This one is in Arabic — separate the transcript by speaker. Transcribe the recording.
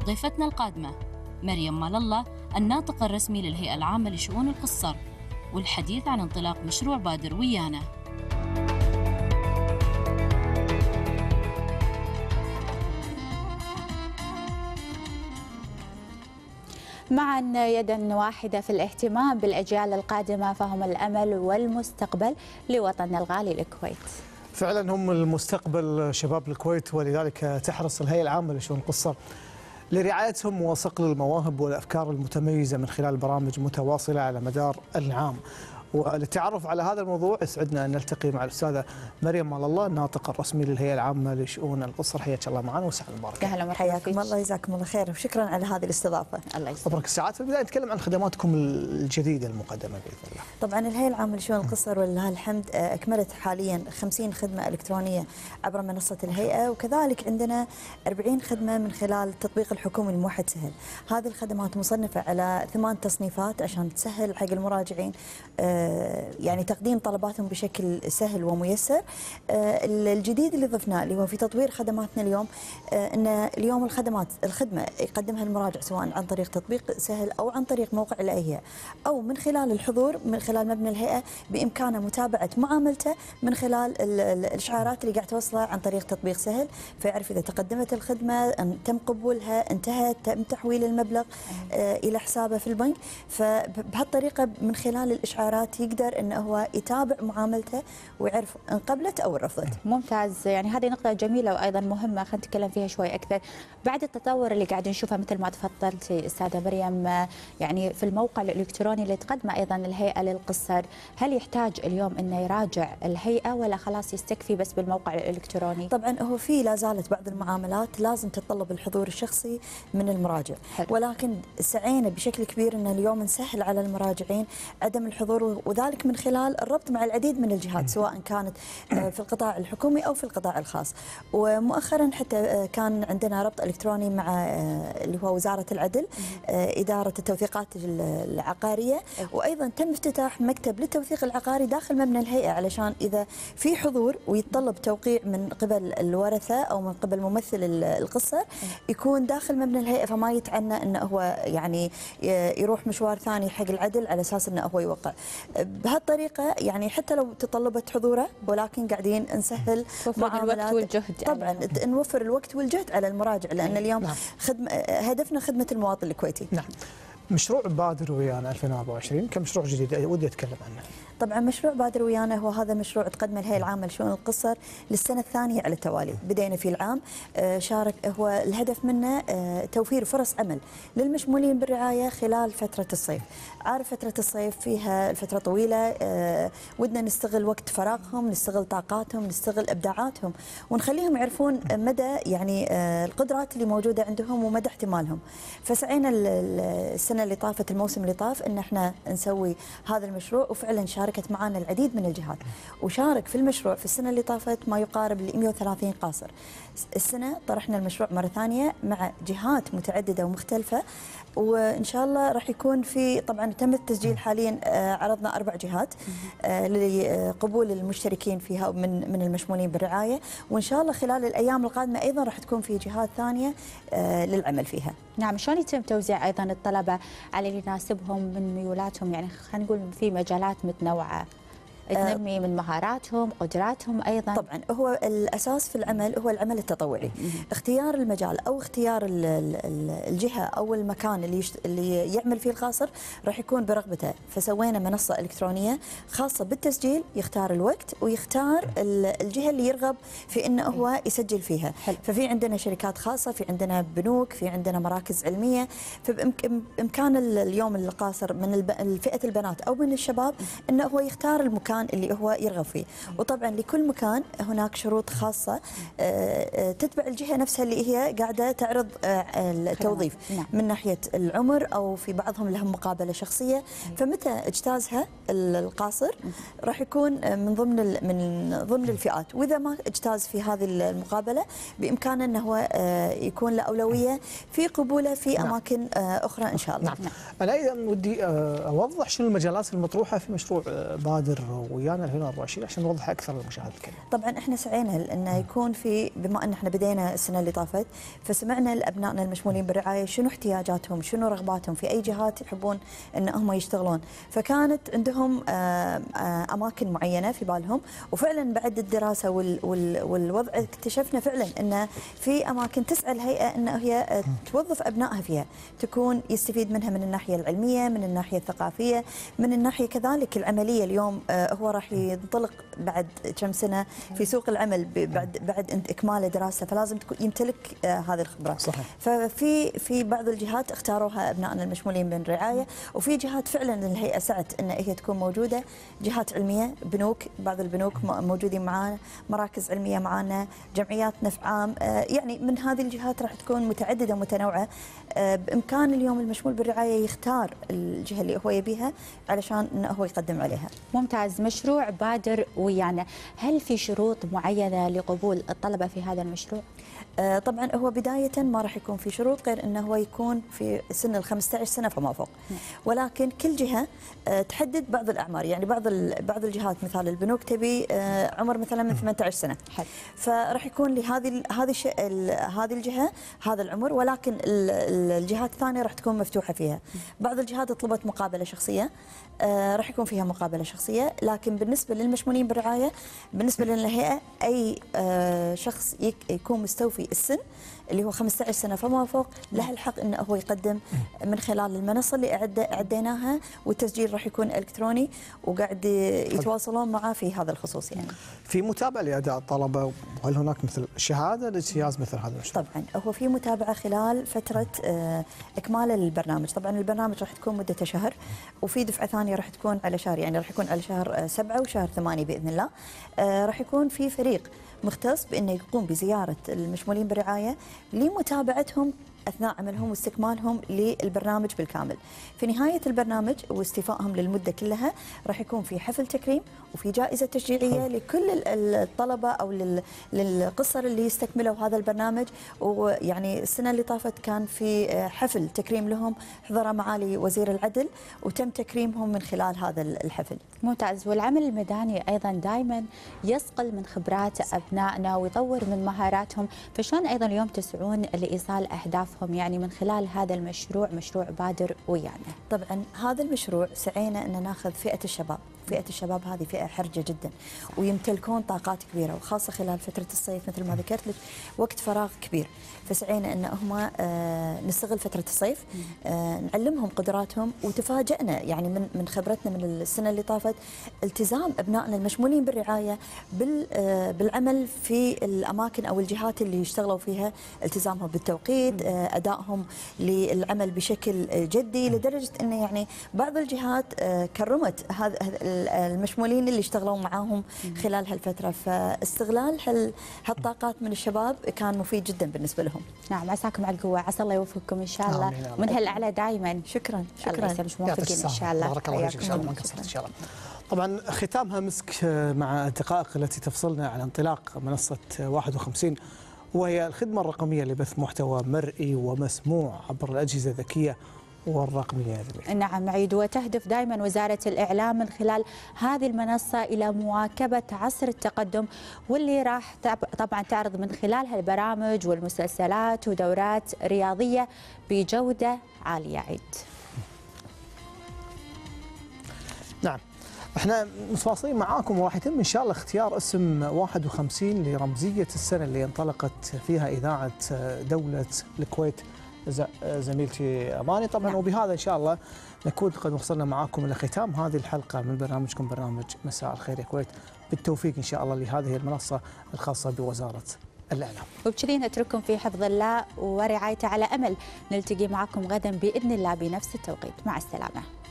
Speaker 1: ضيفتنا القادمة مريم مال الله، الناطق الرسمي للهيئة العامة لشؤون القصر، والحديث عن انطلاق مشروع بادر ويانا.
Speaker 2: معا يدا واحدة في الاهتمام بالأجيال القادمة، فهم الأمل والمستقبل لوطننا الغالي الكويت.
Speaker 3: فعلا هم المستقبل شباب الكويت، ولذلك تحرص الهيئة العامة لشؤون القصر لرعايتهم وصقل المواهب والأفكار المتميزة من خلال برامج متواصلة على مدار العام. وللتعرف على هذا الموضوع يسعدنا أن نلتقي مع الأستاذة مريم مال الله، الناطق الرسمي للهيئة العامة لشؤون القصر. حياك الله معنا وسهلا مبارك.
Speaker 2: أهلا ومرحبا،
Speaker 4: حياكم الله، جزاكم الله خير وشكرا على هذه الاستضافة.
Speaker 2: الله يسلمك.
Speaker 3: مبارك الساعات. في البداية نتكلم عن خدماتكم الجديدة المقدمة بإذن الله.
Speaker 4: طبعا الهيئة العامة لشؤون القصر ولله الحمد أكملت حاليا 50 خدمة إلكترونية عبر منصة الهيئة، وكذلك عندنا 40 خدمة من خلال التطبيق الحكومي الموحد سهل. هذه الخدمات مصنفة على 8 تصنيفات عشان تسهل حق المراجعين يعني تقديم طلباتهم بشكل سهل وميسر. الجديد اللي ضفناه اللي هو في تطوير خدماتنا اليوم، ان اليوم الخدمه يقدمها المراجع سواء عن طريق تطبيق سهل او عن طريق موقع الهيئه او من خلال الحضور من خلال مبنى الهيئه، بامكانه متابعه معاملته من خلال الاشعارات اللي قاعد توصله عن طريق تطبيق سهل، فيعرف اذا تقدمت الخدمه، تم قبولها، انتهت، تم تحويل المبلغ الى حسابه في البنك. فبهالطريقه من خلال الاشعارات يقدر انه هو يتابع معاملته ويعرف ان قبلت او رفضت.
Speaker 2: ممتاز، يعني هذه نقطة جميلة وأيضا مهمة، خلينا نتكلم فيها شوي أكثر. بعد التطور اللي قاعدين نشوفه مثل ما تفضلتي أستاذة مريم، يعني في الموقع الإلكتروني اللي تقدمه أيضا الهيئة للقصر، هل يحتاج اليوم أنه يراجع الهيئة ولا خلاص يستكفي بس بالموقع الإلكتروني؟
Speaker 4: طبعا هو في لا زالت بعض المعاملات لازم تتطلب الحضور الشخصي من المراجع، ولكن سعينا بشكل كبير أن اليوم نسهل على المراجعين عدم الحضور، وذلك من خلال الربط مع العديد من الجهات سواء كانت في القطاع الحكومي أو في القطاع الخاص. ومؤخرا حتى كان عندنا ربط إلكتروني مع اللي هو وزارة العدل، إدارة التوثيقات العقارية، وأيضا تم افتتاح مكتب للتوثيق العقاري داخل مبنى الهيئة، علشان إذا في حضور ويتطلب توقيع من قبل الورثة أو من قبل ممثل القصر يكون داخل مبنى الهيئة، فما يتعنى أنه هو يعني يروح مشوار ثاني حق العدل على أساس أنه هو يوقع. بهالطريقة يعني حتى لو تطلبت حضوره ولكن قاعدين نسهل
Speaker 2: معاملات الوقت والجهد.
Speaker 4: طبعا يعني نوفر الوقت والجهد على المراجع، لأن اليوم هدفنا خدمة المواطن الكويتي.
Speaker 3: نعم. مشروع بادر ويانا 2024 كمشروع جديد ودي أتكلم عنه.
Speaker 4: طبعا مشروع بادر ويانا هو هذا مشروع تقدمه الهيئة العامة لشؤون القصر للسنة الثانية على التوالي. بدينا في العام، شارك هو الهدف منه توفير فرص عمل للمشمولين بالرعاية خلال فترة الصيف. عارف فترة الصيف فيها الفترة طويلة، ودنا نستغل وقت فراغهم، نستغل طاقاتهم، نستغل إبداعاتهم، ونخليهم يعرفون مدى يعني القدرات اللي موجودة عندهم ومدى احتمالهم. فسعينا السنة اللي طافت، الموسم اللي طاف، ان احنا نسوي هذا المشروع، وفعلا شاركت معنا العديد من الجهات، وشارك في المشروع في السنة اللي طافت ما يقارب ل 130 قاصر. السنة طرحنا المشروع مرة ثانية مع جهات متعددة ومختلفة، وإن شاء الله راح يكون في، طبعا تم التسجيل حاليا، عرضنا 4 جهات لقبول المشتركين فيها من المشمولين بالرعاية، وإن شاء الله خلال الأيام القادمة أيضا راح تكون في جهات ثانية للعمل فيها.
Speaker 2: نعم. شلون يتم توزيع أيضا الطلبة على اللي يناسبهم من ميولاتهم، يعني خلينا نقول في مجالات متنوعة تنمي من مهاراتهم قدراتهم أيضا؟
Speaker 4: طبعا هو الأساس في العمل هو العمل التطوعي. اختيار المجال أو اختيار الجهة أو المكان اللي يعمل فيه القاصر راح يكون برغبته، فسوينا منصة إلكترونية خاصة بالتسجيل، يختار الوقت ويختار الجهة اللي يرغب في أنه هو يسجل فيها. ففي عندنا شركات خاصة، في عندنا بنوك، في عندنا مراكز علمية، فبإمكان اليوم القاصر من فئة البنات أو من الشباب أنه هو يختار المكان اللي هو يرغب فيه. وطبعا لكل مكان هناك شروط خاصة تتبع الجهة نفسها اللي هي قاعدة تعرض التوظيف من ناحية العمر، أو في بعضهم لهم مقابلة شخصية، فمتى اجتازها القاصر راح يكون من ضمن الفئات، وإذا ما اجتاز في هذه المقابلة بإمكانه أنه هو يكون له أولوية في قبوله في أماكن أخرى إن شاء الله.
Speaker 3: أنا أيضا ودي أوضح شنو المجالات المطروحة في مشروع بادر ويانا 2024 عشان نوضح اكثر للمشاهد الكريم.
Speaker 4: طبعا احنا سعينا انه يكون في، بما ان احنا بدينا السنه اللي طافت، فسمعنا لابنائنا المشمولين بالرعايه شنو احتياجاتهم، شنو رغباتهم، في اي جهات يحبون ان هم يشتغلون، فكانت عندهم اماكن معينه في بالهم، وفعلا بعد الدراسه والوضع اكتشفنا فعلا ان في اماكن تسعى الهيئه ان هي توظف ابنائها فيها، تكون يستفيد منها من الناحيه العلميه، من الناحيه الثقافيه، من الناحيه كذلك العمليه. اليوم هو راح ينطلق بعد كم سنه في سوق العمل بعد اكمال دراسته، فلازم يمتلك هذه الخبره.
Speaker 3: صحيح.
Speaker 4: ففي بعض الجهات اختاروها ابنائنا المشمولين بالرعايه، وفي جهات فعلا الهيئه سعت ان هي تكون موجوده، جهات علميه، بنوك، بعض البنوك موجودين معانا، مراكز علميه معانا، جمعيات نفع عام، يعني من هذه الجهات راح تكون متعدده ومتنوعه. بامكان اليوم المشمول بالرعايه يختار الجهه اللي هو يبيها علشان انه هو يقدم عليها.
Speaker 2: ممتاز. مشروع بادر ويانا، هل في شروط معينه لقبول الطلبه في هذا المشروع؟
Speaker 4: طبعا هو بداية ما راح يكون في شروط غير انه هو يكون في سن ال 15 سنة فما فوق، ولكن كل جهة تحدد بعض الأعمار، يعني بعض الجهات مثال البنوك تبي عمر مثلا من 18 سنة، فراح يكون لهذه هذه الجهة هذا العمر، ولكن الجهات الثانية راح تكون مفتوحة فيها. بعض الجهات طلبت مقابلة شخصية، راح يكون فيها مقابلة شخصية، لكن بالنسبة للمشمولين بالرعاية، بالنسبة للهيئة أي شخص يكون مستوفي السن اللي هو 15 سنة فما فوق له الحق انه هو يقدم من خلال المنصة اللي اعديناها، والتسجيل راح يكون الكتروني، وقاعد يتواصلون معه في هذا الخصوص. يعني
Speaker 3: في متابعة لأداء الطلبة، وهل هناك مثل شهادة لاجتياز مثل هذا المشروع؟
Speaker 4: طبعا هو في متابعة خلال فترة إكمال البرنامج. طبعا البرنامج راح تكون مدته شهر، وفي دفعة ثانية راح تكون على شهر، يعني راح يكون على شهر 7 وشهر 8 بإذن الله. راح يكون في فريق مختص بأنه يقوم بزيارة المشمولين بالرعاية لمتابعتهم أثناء عملهم واستكمالهم للبرنامج بالكامل. في نهاية البرنامج واستيفائهم للمدة كلها راح يكون في حفل تكريم وفي جائزة تشجيعية لكل الطلبة أو للقصر اللي يستكملوا هذا البرنامج. ويعني السنة اللي طافت كان في حفل تكريم لهم حضر معالي وزير العدل، وتم تكريمهم من خلال هذا الحفل.
Speaker 2: ممتاز. والعمل الميداني أيضا دائما يصقل من خبرات أبنائنا ويطور من مهاراتهم، فشلون أيضا اليوم تسعون لإيصال أهدافهم يعني من خلال هذا المشروع، مشروع بادر ويانا؟
Speaker 4: طبعا هذا المشروع سعينا أن ناخذ فئة الشباب. فئة الشباب هذه فئة حرجة جدا، ويمتلكون طاقات كبيرة، وخاصة خلال فترة الصيف مثل ما ذكرت لك وقت فراغ كبير، فسعينا أن هم نستغل فترة الصيف نعلمهم قدراتهم. وتفاجأنا يعني من خبرتنا من السنة اللي طافت التزام أبنائنا المشمولين بالرعاية بالعمل في الأماكن أو الجهات اللي يشتغلوا فيها، التزامهم بالتوقيت، أدائهم للعمل بشكل جدي، لدرجة أن يعني بعض الجهات كرمت هذا المشمولين اللي اشتغلوا معاهم خلال هالفترة. فاستغلال هالطاقات من الشباب كان مفيد جدا بالنسبة لهم.
Speaker 2: نعم، عساكم على القوة، عسى الله يوفقكم إن شاء الله من هالأعلى دائما.
Speaker 4: شكرا
Speaker 2: الله يسلمك، موفقين إن شاء الله.
Speaker 3: بارك الله فيك، إن شاء الله ما قصرت إن شاء الله. طبعا ختامها مسك مع الدقائق التي تفصلنا عن انطلاق منصة 51، وهي الخدمة الرقمية لبث محتوى مرئي ومسموع عبر الأجهزة الذكية والرقمية.
Speaker 2: نعم عيد، وتهدف دائما وزارة الإعلام من خلال هذه المنصة إلى مواكبة عصر التقدم، واللي راح طبعا تعرض من خلالها البرامج والمسلسلات ودورات رياضية بجودة عالية. عيد.
Speaker 3: نعم، احنا متواصلين معاكم، وراح يتم ان شاء الله اختيار اسم 51 لرمزية السنة اللي انطلقت فيها إذاعة دولة الكويت زميلتي أماني. طبعا نعم. وبهذا إن شاء الله نكون قد وصلنا معاكم إلى ختام هذه الحلقة من برنامجكم برنامج مساء الخير يا كويت. بالتوفيق إن شاء الله لهذه المنصة الخاصة بوزارة الإعلام.
Speaker 2: وبكذي نترككم في حفظ الله ورعايته، على أمل نلتقي معكم غدا بإذن الله بنفس التوقيت. مع السلامة.